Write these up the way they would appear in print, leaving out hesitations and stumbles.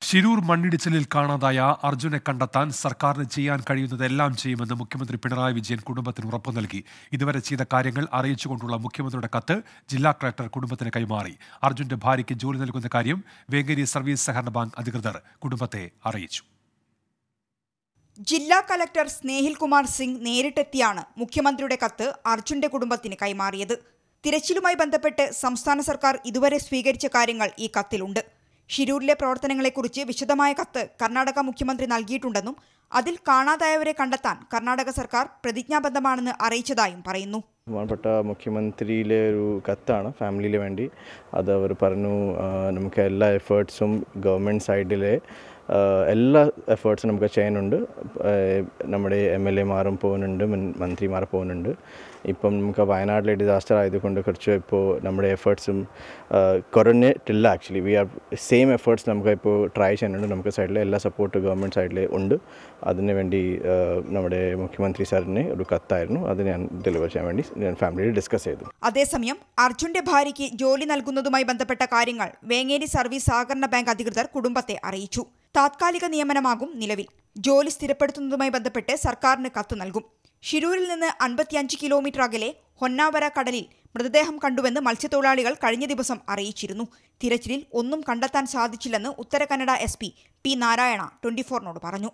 ശിരൂർ മണ്ണിടിച്ചിലിൽ കാണാതായ അർജുനെ കണ്ടെത്താൻ സർക്കാരിന് ചെയ്യാൻ കഴിയുന്നതെല്ലാം ചെയ്യുമെന്ന് മുഖ്യമന്ത്രി പിണറായി വിജയൻ കുടുംബത്തിന് ഉറപ്പു നൽകി. ഇതുവരെ ചെയ്ത കാര്യങ്ങൾ അറിയിച്ചുകൊണ്ടുള്ള മുഖ്യമന്ത്രിയുടെ കത്ത് ജില്ലാ കളക്ടർ കുടുംബത്തിന് കൈമാറി. അർജുന്റെ ഭാര്യയ്ക്ക് ജോലി നൽകുന്ന കാര്യം വേങ്ങേരി സർവീസ് സഹകരണ ബാങ്ക് അധികൃതർ കുടുംബത്തെ അറിയിച്ചു. ജില്ലാ കളക്ടർ സ്നേഹിൽ കുമാർ സിംഗ് നേരിട്ടെത്തിയാണ് മുഖ്യമന്ത്രിയുടെ കത്ത് അർജുന്റെ കുടുംബത്തിന് കൈമാറിയത്. തിരച്ചിലുമായി ബന്ധപ്പെട്ട് സംസ്ഥാന സർക്കാർ ഇതുവരെ സ്വീകരിച്ച കാര്യങ്ങൾ ഈ കത്തിലുണ്ട്. ഷിരൂരിലെ പ്രവർത്തനങ്ങളെക്കുറിച്ച് വിശദമായ കത്ത് കർണാടക മുഖ്യമന്ത്രി നൽകിയിട്ടുണ്ടെന്നും അതിൽ കാണാതായവരെ കണ്ടെത്താൻ കർണാടക സർക്കാർ പ്രതിജ്ഞാബദ്ധമാണെന്ന് അറിയിച്ചതായും പറയുന്നു. ബഹുമാനപ്പെട്ട മുഖ്യമന്ത്രിയിലെ ഒരു കത്താണ് ഫാമിലിയിലെ വേണ്ടി. അത് അവർ പറഞ്ഞു നമുക്ക് എല്ലാ എഫേർട്സും ഗവൺമെൻറ് സൈഡിലെ എല്ലാ എഫേർട്സും നമുക്ക് ചെയ്യാനുണ്ട്. നമ്മുടെ MLA മാരും പോകുന്നുണ്ട്, മന്ത്രിമാർ പോകുന്നുണ്ട്. ഇപ്പം നമുക്ക് വയനാട്ടിലെ ഡിസാസ്റ്റർ ആയതുകൊണ്ട് കുറച്ച് ഇപ്പോൾ നമ്മുടെ എഫേർട്സും കുറഞ്ഞിട്ടില്ല. Actually we are same efforts നമുക്ക് ഇപ്പോൾ ട്രൈ ചെയ്യുന്നുണ്ട്. നമുക്ക് സൈഡിൽ എല്ലാ സപ്പോർട്ട് ഗവൺമെൻറ് സൈഡിൽ ഉണ്ട്. അതിനു വേണ്ടി നമ്മുടെ മുഖ്യമന്ത്രി സാറിന് ഒരു കത്തായിരുന്നു. അത് ഞാൻ ഡെലിവർ ചെയ്യാൻ വേണ്ടി ഞാൻ ഫാമിലിയിൽ ഡിസ്കസ് ചെയ്തു. അതേസമയം അർജുന്റെ ഭാര്യയ്ക്ക് ജോലി നൽകുന്നതുമായി ബന്ധപ്പെട്ട കാര്യങ്ങൾ വേങ്ങേരി സർവീസ് സഹകരണ ബാങ്ക് അധികൃതർ കുടുംബത്തെ അറിയിച്ചു. താത്കാലിക നിയമനമാകും നിലവിൽ. ജോലി സ്ഥിരപ്പെടുത്തുന്നതുമായി ബന്ധപ്പെട്ട് സർക്കാരിന് കത്ത് നൽകും. ഷിരൂരിൽ നിന്ന് 55 കിലോമീറ്റർ അകലെ ഹൊന്നാവര കടലിൽ മൃതദേഹം കണ്ടുവെന്ന് മത്സ്യത്തൊഴിലാളികൾ കഴിഞ്ഞ ദിവസം അറിയിച്ചിരുന്നു. തിരച്ചിലിൽ ഒന്നും കണ്ടെത്താൻ സാധിച്ചില്ലെന്ന് ഉത്തര കന്നഡ SP P. നാരായണ 24നോട് പറഞ്ഞു.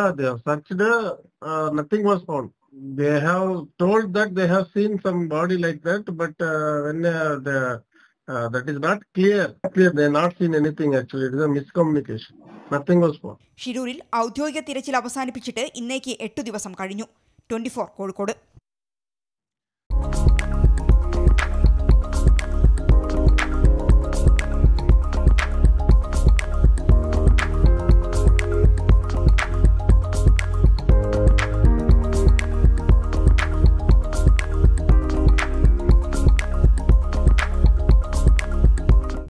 They have told that they have seen some body like that, but when that is not clear. They have not seen anything actually. It is a miscommunication. Nothing was found. ഷിരൂരിൽ ഔദ്യോഗിക തിരച്ചിൽ അവസാനിപ്പിച്ചിട്ട് ഇന്നേക്ക് 8 ദിവസം കഴിഞ്ഞു. 24 കോഴിക്കോട്.